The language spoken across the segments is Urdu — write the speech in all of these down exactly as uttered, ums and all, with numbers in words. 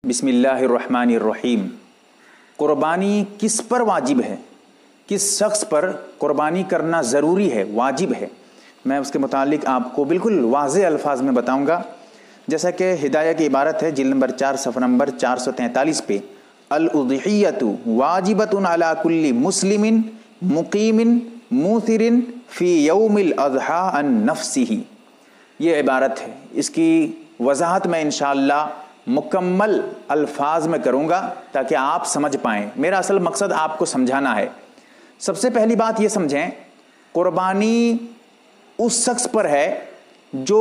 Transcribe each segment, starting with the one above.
बिस्मिल्लाहिर्रहमानिर्रहीम। क़ुरबानी किस पर वाजिब है, किस शख्स पर क़ुरबानी करना ज़रूरी है, वाजिब है, मैं उसके मुतालिक आपको बिल्कुल वाज़े अल्फाज में बताऊंगा। जैसा कि हिदाया की इबारत है जिल्द नंबर चार सफ़ा नंबर चार सौ तैंतालीस पे, अल उज़हियतु वाजिबतुन अला कुल्ली मुस्लिमिन मुकीमिन मूथिरिन फ़ी यौमिल अज़हा अन नफ्सिही। ये इबारत है, इसकी वजाहत मैं इंशाअल्लाह मुकम्मल अल्फाज में करूँगा ताकि आप समझ पाएँ। मेरा असल मकसद आपको समझाना है। सबसे पहली बात ये समझें, क़ुरबानी उस शख्स पर है जो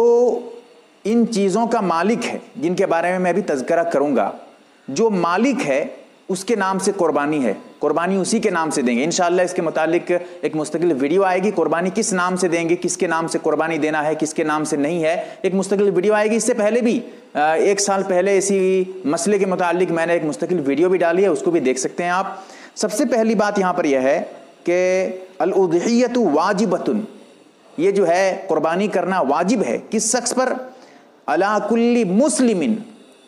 इन चीज़ों का मालिक है, जिनके बारे में मैं भी तज़किरा करूँगा। जो मालिक है उसके नाम से क़ुरबानी है, क़ुरबानी उसी के नाम से देंगे। इंशाअल्लाह इसके मुतालिक एक मुस्तकिल वीडियो आएगी, क़ुरबानी किस नाम से देंगे, किसके नाम से क़ुरबानी देना है, किसके नाम से नहीं है, एक मुस्तकिल वीडियो आएगी। इससे पहले भी एक साल पहले इसी मसले के मुतालिक मैंने एक मुस्तकिल वीडियो भी डाली है, उसको भी देख सकते हैं आप। सबसे पहली बात यहाँ पर यह है कि अल उज़हियतु वाजिबतुन, ये जो है क़ुरबानी करना वाजिब है किस शख्स पर, अला कुल्ली मुस्लिमिन,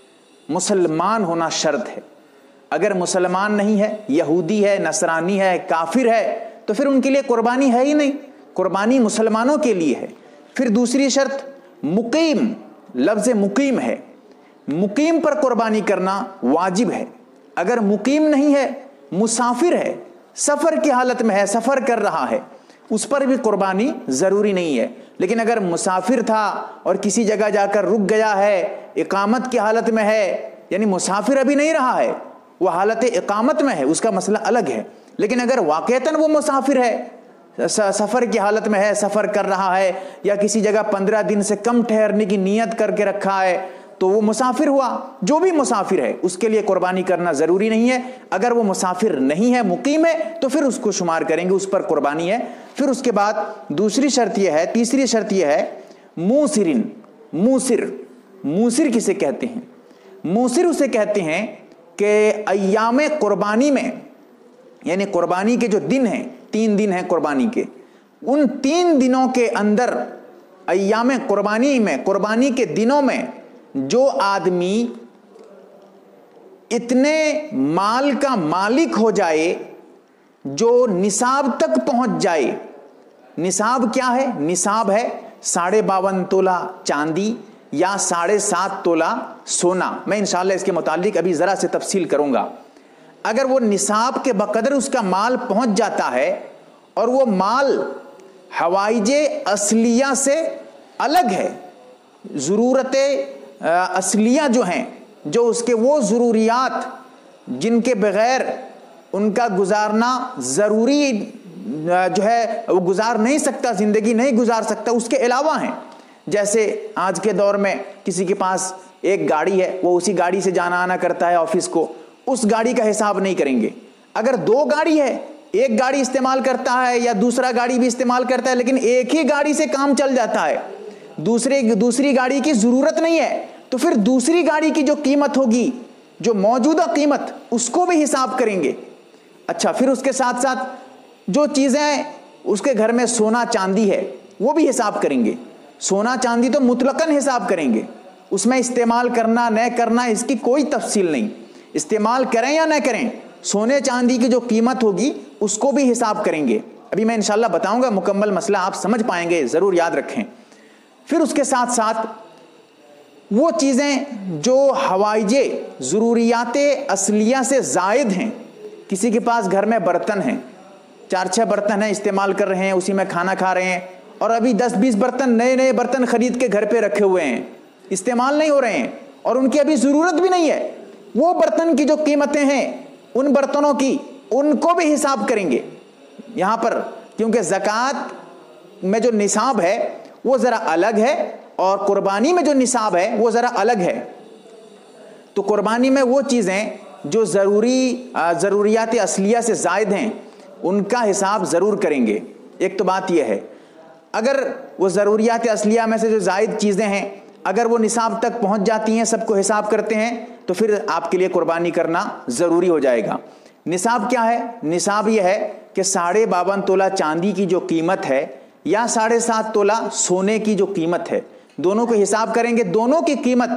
मुसलमान होना शर्त है। अगर मुसलमान नहीं है, यहूदी है, नसरानी है, काफिर है, तो फिर उनके लिए क़ुरबानी है ही नहीं। क़ुरबानी मुसलमानों के लिए है। फिर दूसरी शर्त मुकीम, लफ्ज़ मुकीम है, मुकीम पर क़ुरबानी करना वाजिब है। अगर मुकीम नहीं है, मुसाफिर है, सफ़र की हालत में है, सफ़र कर रहा है, उस पर भी क़ुरबानी ज़रूरी नहीं है। लेकिन अगर मुसाफिर था और किसी जगह जाकर रुक गया है, इकामत की हालत में है, यानी मुसाफिर अभी नहीं रहा है, वो हालत इकामत में है, उसका मसला अलग है। लेकिन अगर वाक़तन वो मुसाफिर है, सफ़र की हालत में है, सफ़र कर रहा है, या किसी जगह पंद्रह दिन से कम ठहरने की नीयत करके रखा है, तो वो मुसाफिर हुआ। जो भी मुसाफिर है उसके लिए क़ुरबानी करना ज़रूरी नहीं है। अगर वो मुसाफिर नहीं है, मुकीम है, तो फिर उसको शुमार करेंगे, उस पर क़ुरबानी है। फिर उसके बाद दूसरी शर्त यह है, तीसरी शर्त यह है मूसिरिन, मूसिर, मूसिर किसे कहते हैं? मूसिर उसे कहते हैं कि अय्याम क़ुरबानी में, यानी क़ुरबानी के जो दिन हैं, तीन दिन हैं क़ुरबानी के, उन तीन दिनों के अंदर, अय्याम क़ुरबानी में, क़ुरबानी के दिनों में जो आदमी इतने माल का मालिक हो जाए जो निसाब तक पहुंच जाए। निसाब क्या है? निसाब है साढ़े बावन तोला चांदी या साढ़े सात तोला सोना। मैं इंशाअल्लाह इसके मुतालिक अभी ज़रा से तफसील करूंगा। अगर वो निसाब के बकदर उसका माल पहुंच जाता है और वो माल हवाइजे असलिया से अलग है, ज़रूरतें असलिया जो हैं, जो उसके वो ज़रूरियात जिनके बग़ैर उनका गुजारना ज़रूरी जो है वो गुजार नहीं सकता, ज़िंदगी नहीं गुजार सकता, उसके अलावा हैं। जैसे आज के दौर में किसी के पास एक गाड़ी है, वो उसी गाड़ी से जाना आना करता है ऑफिस को, उस गाड़ी का हिसाब नहीं करेंगे। अगर दो गाड़ी है, एक गाड़ी इस्तेमाल करता है या दूसरा गाड़ी भी इस्तेमाल करता है, लेकिन एक ही गाड़ी से काम चल जाता है, दूसरे दूसरी गाड़ी की ज़रूरत नहीं है, तो फिर दूसरी गाड़ी की जो कीमत होगी, जो मौजूदा कीमत, उसको भी हिसाब करेंगे। अच्छा, फिर उसके साथ साथ जो चीज़ें उसके घर में सोना चांदी है वो भी हिसाब करेंगे। सोना चांदी तो मुतलकन हिसाब करेंगे, उसमें इस्तेमाल करना न करना इसकी कोई तफसील नहीं। इस्तेमाल करें या न करें, सोने चांदी की जो कीमत होगी उसको भी हिसाब करेंगे। अभी मैं इंशाअल्लाह बताऊंगा, मुकम्मल मसला आप समझ पाएंगे, ज़रूर याद रखें। फिर उसके साथ साथ वो चीज़ें जो हवाइजे ज़रूरियाते असलिया से ज़ायद हैं, किसी के पास घर में बर्तन हैं, चार छः बर्तन हैं, इस्तेमाल कर रहे हैं, उसी में खाना खा रहे हैं, और अभी दस बीस बर्तन, नए नए बर्तन ख़रीद के घर पे रखे हुए हैं, इस्तेमाल नहीं हो रहे हैं और उनकी अभी ज़रूरत भी नहीं है। वो बर्तन की जो कीमतें हैं, उन बर्तनों की, उनको भी हिसाब करेंगे यहाँ पर, क्योंकि ज़कात में जो निसाब है वो ज़रा अलग है और क़ुरबानी में जो निसाब है वो ज़रा अलग है। तो क़ुरबानी में वो चीज़ें जो ज़रूरी ज़रूरियात असलिया से ज़ायद हैं उनका हिसाब ज़रूर करेंगे। एक तो बात यह है, अगर वो ज़रूरियात असलिया में से जो ज़ायद चीज़ें हैं अगर वो निसाब तक पहुंच जाती हैं, सबको हिसाब करते हैं, तो फिर आपके लिए क़ुरबानी करना ज़रूरी हो जाएगा। निसाब क्या है? निसाब यह है कि साढ़े बावन तोला चांदी की जो कीमत है या साढ़े सात तोला सोने की जो कीमत है, दोनों को हिसाब करेंगे। दोनों की कीमत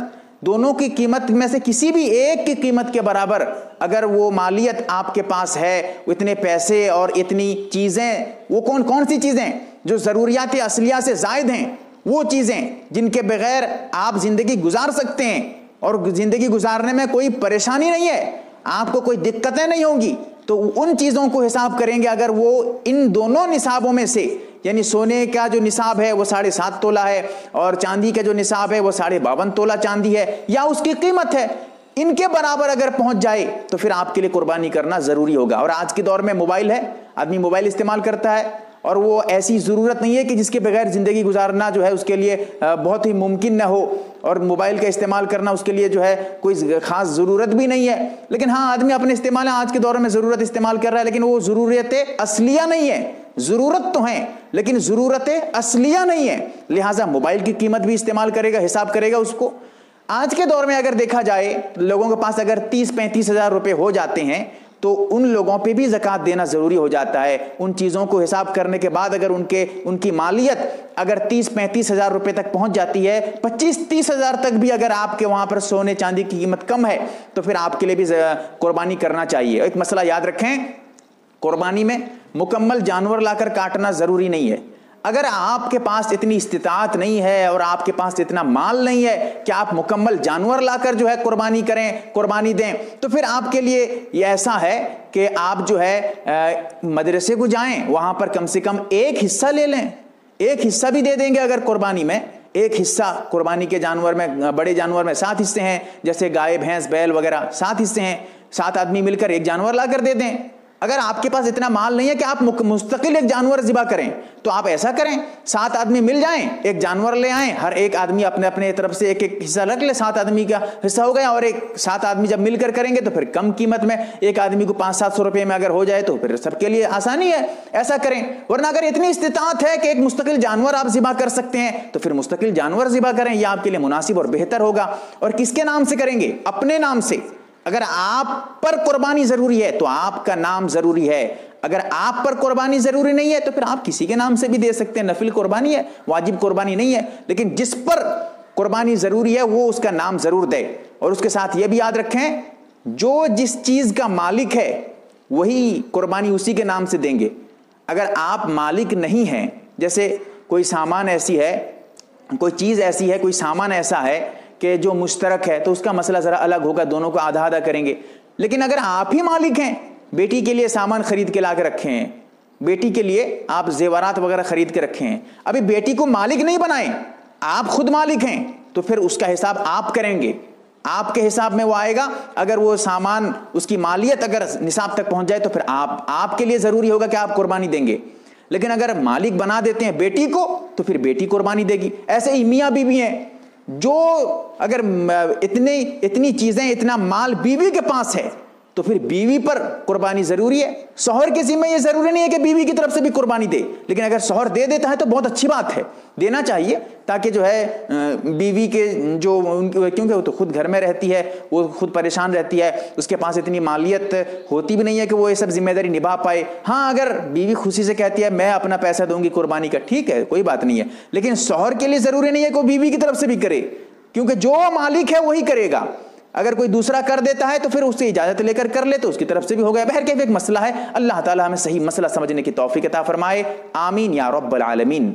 دونوں کی قیمت میں سے کسی بھی ایک کی قیمت کے برابر اگر وہ مالیت آپ کے پاس ہے، اتنے پیسے اور اتنی چیزیں، وہ کون کون سی چیزیں جو ضروریات اصلیہ سے زائد ہیں، وہ چیزیں جن کے بغیر آپ زندگی گزار سکتے ہیں اور زندگی گزارنے میں کوئی پریشانی نہیں ہے، آپ کو کوئی دقتیں نہیں ہوں گی، تو ان چیزوں کو حساب کریں گے اگر وہ ان دونوں نصابوں میں سے، یعنی سونے کا جو نصاب ہے وہ ساڑھے سات تولہ ہے اور چاندی کا جو نصاب ہے وہ ساڑھے باون تولہ چاندی ہے یا اس کی قیمت ہے، ان کے برابر اگر پہنچ جائے تو پھر آپ کے لیے قربانی کرنا ضروری ہوگا۔ اور آج کے دور میں موبائل ہے، آدمی موبائل استعمال کرتا ہے اور وہ ایسی ضرورت نہیں ہے کہ جس کے بغیر زندگی گزارنا جو ہے اس کے لیے بہت ہی ممکن نہ ہو، اور موبائل کا استعمال کرنا اس کے لیے جو ہے کوئی خاص ضرورت بھی نہیں ہے، لیکن ہاں آدمی اپنے استعمال آج کے دور میں ضرورت استعمال کر رہا ہے، لیکن وہ ضرورت اصلیہ نہیں ہے، ضرورت تو ہیں لیکن ضرورت اصلیہ نہیں ہے، لہٰذا موبائل کی قیمت بھی استعمال کرے گا، حساب کرے گا اس کو۔ آج کے دور میں اگر دیکھا جائے لوگوں کے پاس اگر تیس پینتیس ہزار روپے ہو جاتے ہیں تو ان لوگوں پہ بھی زکوٰۃ دینا ضروری ہو جاتا ہے۔ ان چیزوں کو حساب کرنے کے بعد اگر ان کے ان کی مالیت اگر تیس پینتیس ہزار روپے تک پہنچ جاتی ہے، پچیس تیس ہزار تک بھی اگر آپ کے وہاں پر سونے چاندی کی قیمت کم ہے تو پھر آپ کے لیے بھی قربانی کرنا چاہیے۔ ایک مسئلہ یاد رکھیں، قربانی میں مکمل جانور لا کر کاٹنا ضروری نہیں ہے۔ اگر آپ کے پاس اتنی استطاعت نہیں ہے اور آپ کے پاس اتنا مال نہیں ہے کہ آپ مکمل جانور لا کر جو ہے قربانی کریں، قربانی دیں، تو پھر آپ کے لیے یہ ایسا ہے کہ آپ جو ہے مدرسے کو جائیں، وہاں پر کم سے کم ایک حصہ لے لیں، ایک حصہ بھی دے دیں گے اگر قربانی میں، ایک حصہ قربانی کے جانور میں، بڑے جانور میں سات حصے ہیں جیسے گائے بھینس بیل وغیرہ سات حصے ہیں، سات آدمی مل کر ایک جانور لا کر دے دیں۔ اگر آپ کے پاس اتنا مال نہیں ہے کہ آپ مستقل ایک جانور ذبح کریں تو آپ ایسا کریں، سات آدمی مل جائیں، ایک جانور لے آئیں، ہر ایک آدمی اپنے اپنے طرف سے ایک ایک حصہ رکھ لے، سات آدمی کا حصہ ہو گیا، اور ایک سات آدمی جب مل کر کریں گے تو پھر کم قیمت میں ایک آدمی کو پانچ سات سو روپے میں اگر ہو جائے تو پھر سب کے لیے آسانی ہے، ایسا کریں۔ ورنہ اگر اتنی استطاعت ہے کہ ایک مستقل جانور آپ ذبح کر سکتے ہیں تو پھر مستقل جانور ذبح کریں، یہ آپ کے لیے مناسب اور بہتر ہوگا۔ اور کس کے نام سے کریں گے؟ اپنے نام سے۔ اگر آپ پر قربانی ضروری ہے تو آپ کا نام ضروری ہے، اگر آپ پر قربانی ضروری نہیں ہے تو پھر آپ کسی کے نام سے بھی دے سکتے ہیں، نفل قربانی ہے، واجب قربانی نہیں ہے، لیکن جس پر قربانی ضروری ہے وہ اس کا نام ضرور دے۔ اور اس کے ساتھ یہ بھی یاد رکھیں، جو جس چیز کا مالک ہے وہی قربانی اسی کے نام سے دیں گے۔ اگر آپ مالک نہیں ہیں، جیسے کوئی سامان ایسی ہے، کوئی چیز ایسی ہے، کوئی سامان ایسا ہے کہ جو مشترک ہے تو اس کا مسئلہ ذرا الگ ہوگا، دونوں کو آدھا آدھا کریں گے، لیکن اگر آپ ہی مالک ہیں، بیٹی کے لیے سامان خرید کے لا کے رکھے ہیں، بیٹی کے لیے آپ زیورات وغیرہ خرید کے رکھے ہیں، ابھی بیٹی کو مالک نہیں بنائیں، آپ خود مالک ہیں، تو پھر اس کا حساب آپ کریں گے، آپ کے حساب میں وہ آئے گا۔ اگر وہ سامان اس کی مالیت اگر نصاب تک پہنچ جائے تو پھر آپ آپ کے لیے ضروری ہوگا کہ آپ قربانی دیں گے، لیکن اگر مالک بنا دیتے ہیں بیٹی کو تو پھر بیٹی قربانی دے گی۔ ایسے ہی میاں بیوی ہیں، جو اگر اتنی اتنی چیزیں، اتنا مال بیوی کے پاس ہے تو پھر بیوی پر قربانی ضروری ہے۔ شوہر کے ذمہ یہ ضروری نہیں ہے کہ بیوی کی طرف سے بھی قربانی دے، لیکن اگر شوہر دے دیتا ہے تو بہت اچھی بات ہے، دینا چاہیے، تاکہ جو ہے بیوی کے جو، کیونکہ وہ تو خود گھر میں رہتی ہے، وہ خود پریشان رہتی ہے، اس کے پاس اتنی مالیت ہوتی بھی نہیں ہے کہ وہ یہ سب ذمہ داری نبھا پائے۔ ہاں اگر بیوی خوشی سے کہتی ہے میں اپنا پیسہ دوں گی قربانی کا، ٹھیک ہے، کوئی بات نہیں ہے، لیکن شوہر کے لیے ضروری نہیں ہے کہ وہ بیوی کی طرف سے بھی کرے، کیونکہ جو مالک ہے وہی کرے گا۔ اگر کوئی دوسرا کر دیتا ہے تو پھر اس سے اجازت لے کر کر لے تو اس کی طرف سے بھی ہو گیا۔ بہرکیف ایک مسئلہ ہے، اللہ تعالی ہمیں صحیح مسئلہ سمجھنے کی توفیق عطا فرمائے، آمین یا رب العالمین۔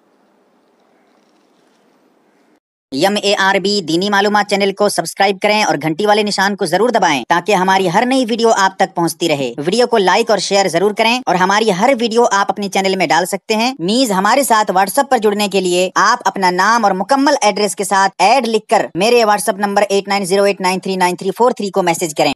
یم اے آر بی دینی معلومات چینل کو سبسکرائب کریں اور گھنٹی والے نشان کو ضرور دبائیں تاکہ ہماری ہر نئی ویڈیو آپ تک پہنچتی رہے۔ ویڈیو کو لائک اور شیئر ضرور کریں، اور ہماری ہر ویڈیو آپ اپنے چینل میں ڈال سکتے ہیں۔ نیز ہمارے ساتھ واٹس ایپ پر جڑنے کے لیے آپ اپنا نام اور مکمل ایڈریس کے ساتھ ایڈ لکھ کر میرے WhatsApp number eight nine zero eight nine three nine three four three کو میسج کریں۔